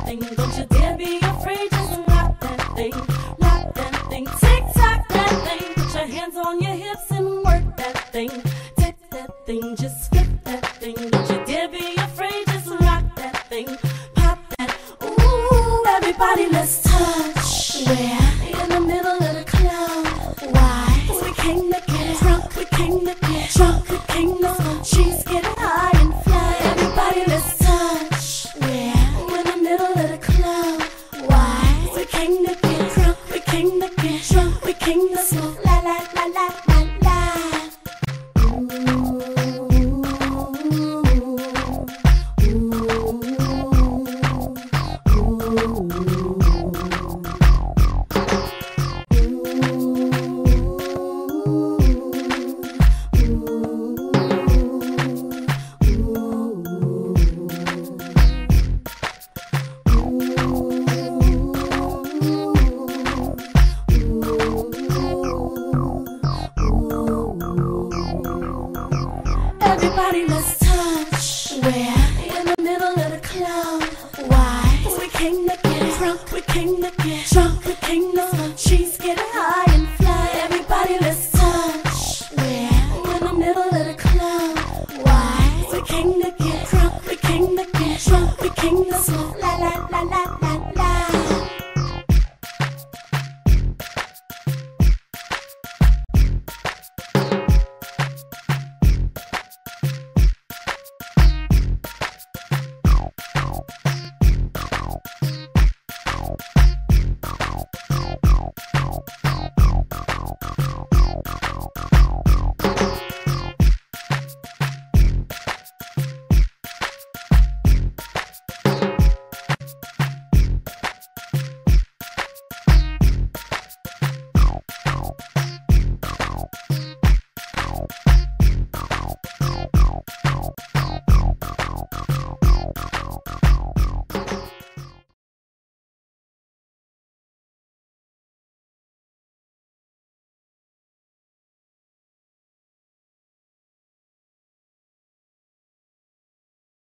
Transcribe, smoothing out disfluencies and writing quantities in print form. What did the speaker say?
thing. Don't you dare be afraid, just rock that thing. Rock that thing, tick-tock that thing. Put your hands on your hips and work that thing. Tick that thing, just flip that thing. Don't you dare be afraid, just rock that thing. Pop that, ooh, everybody let's touch. Where? In the middle of the club. Why? We came to get drunk, we came to get drunk, we came to smoke cheese, get high and fly. Everybody let's touch. Where? In the middle of the club. Why? We came to get drunk, we came to get drunk, we came to smoke la la la la la la. Everybody let's touch. Where? In the middle of the club. Why? We came to get drunk, we came to get drunk, we came to smoke cheese, get high and fly. Everybody let's touch. Where? In the middle of the club. Why? We came to get drunk, we came to get drunk, we came to smoke la la la la la.